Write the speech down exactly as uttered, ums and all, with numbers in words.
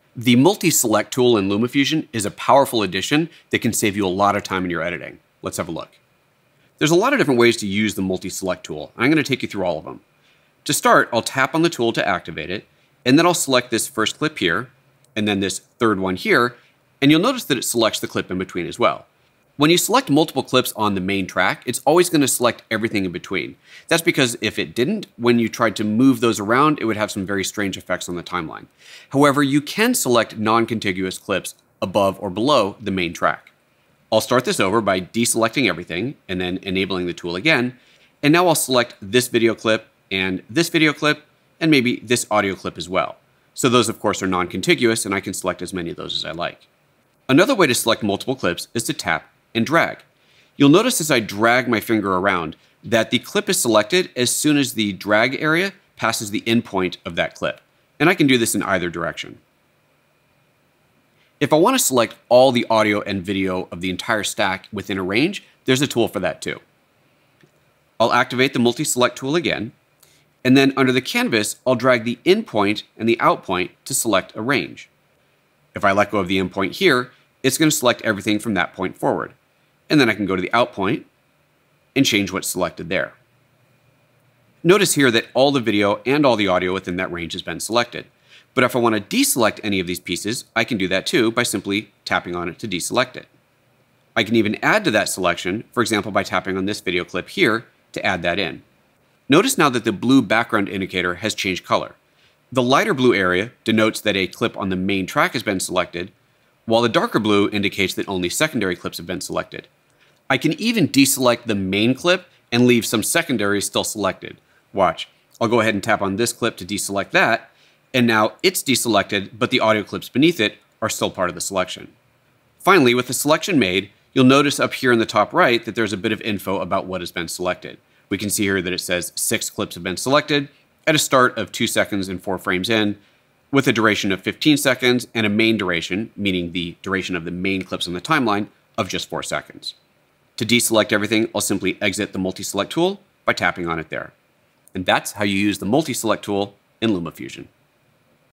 The Multiselect tool in LumaFusion is a powerful addition that can save you a lot of time in your editing. Let's have a look. There's a lot of different ways to use the Multiselect tool, and I'm going to take you through all of them. To start, I'll tap on the tool to activate it, and then I'll select this first clip here, and then this third one here, and you'll notice that it selects the clip in between as well. When you select multiple clips on the main track, it's always going to select everything in between. That's because if it didn't, when you tried to move those around, it would have some very strange effects on the timeline. However, you can select non-contiguous clips above or below the main track. I'll start this over by deselecting everything and then enabling the tool again. And now I'll select this video clip and this video clip and maybe this audio clip as well. So those, of course, are non-contiguous, and I can select as many of those as I like. Another way to select multiple clips is to tap and drag. You'll notice as I drag my finger around that the clip is selected as soon as the drag area passes the endpoint of that clip. And I can do this in either direction. If I want to select all the audio and video of the entire stack within a range, there's a tool for that too. I'll activate the Multiselect tool again, and then under the canvas, I'll drag the in point and the out point to select a range. If I let go of the in point here, it's going to select everything from that point forward. And then I can go to the out point and change what's selected there. Notice here that all the video and all the audio within that range has been selected. But if I want to deselect any of these pieces, I can do that too by simply tapping on it to deselect it. I can even add to that selection, for example, by tapping on this video clip here to add that in. Notice now that the blue background indicator has changed color. The lighter blue area denotes that a clip on the main track has been selected, while the darker blue indicates that only secondary clips have been selected. I can even deselect the main clip and leave some secondaries still selected. Watch. I'll go ahead and tap on this clip to deselect that, and now it's deselected, but the audio clips beneath it are still part of the selection. Finally, with the selection made, you'll notice up here in the top right that there's a bit of info about what has been selected. We can see here that it says six clips have been selected at a start of two seconds and four frames in, with a duration of fifteen seconds and a main duration, meaning the duration of the main clips on the timeline, of just four seconds. To deselect everything, I'll simply exit the Multiselect tool by tapping on it there. And that's how you use the Multiselect tool in LumaFusion.